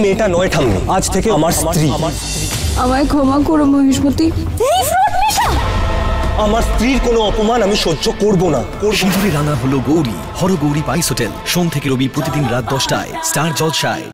মেয়েটা নয় ঠাম্মি, আজ থেকে আমার স্ত্রী। আমায় ক্ষমা করো মহিষমতি। আমার স্ত্রীর কোনো অপমান আমি সহ্য করব না। সিঁদুরে রাঙা হলো গৌরী। হরগৌরী পাইস হোটেল, সোম থেকে রবি প্রতিদিন রাত 10টায় স্টার জলসায়।